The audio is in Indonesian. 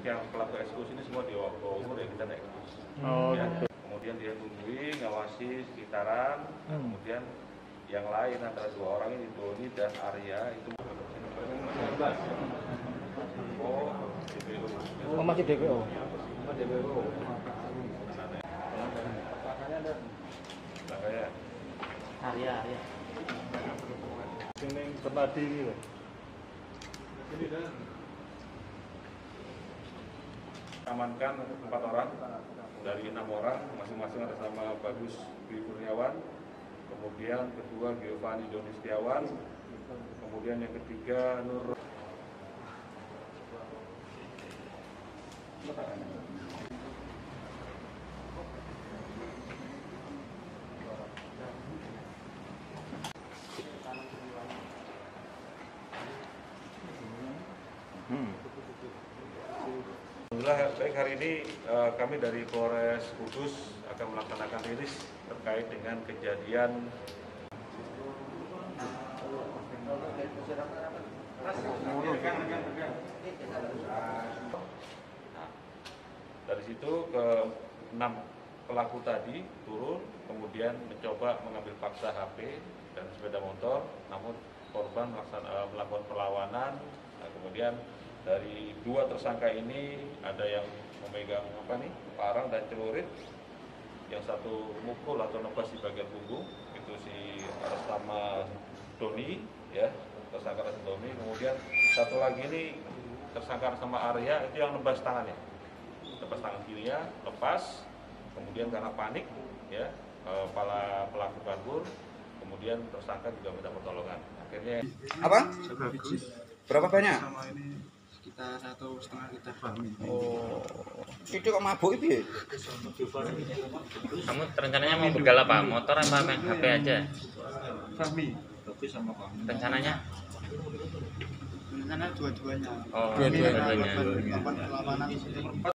yang pelaku eksekusi ini semua di bawah umur ya kita eksekusi. Oh, Ya. gitu. Kemudian dia tungguin, ngawasi sekitaran, kemudian yang lain antara 2 orang ini, Doni dan Arya itu Oh, masih DPO. Makanya Arya. Ini tadi gitu. amankan 4 orang dari 6 orang, masing-masing atas nama Bagus Dwi Kurniawan, kemudian kedua Giovanni Doni Setiawan, kemudian yang ketiga Nur. Alhamdulillah, baik, hari ini kami dari Polres Kudus akan melaksanakan rilis terkait dengan kejadian dari situ ke 6 pelaku tadi turun, kemudian mencoba mengambil paksa HP dan sepeda motor, namun korban melakukan perlawanan. Nah, kemudian dari 2 tersangka ini ada yang memegang parang dan celurit, yang satu mukul atau nebas di bagian punggung, itu si atas nama Doni, ya, tersangka atas Doni. Kemudian satu lagi ini tersangka atas nama Arya, itu yang nebas tangannya, nebas tangan kirinya lepas. Kemudian karena panik, ya, pelaku kabur. Kemudian tersangka juga minta pertolongan. Akhirnya apa? Berapa banyak? Sekitar 1,5 liter. Oh, itu kok mabuk itu? Kamu rencananya mau begal apa? Motor apa main HP aja? Fahmi, tapi sama Fahmi. Rencananya? Rencana dua-duanya. Oh, Dua-duanya. dua-duanya. Perlawanan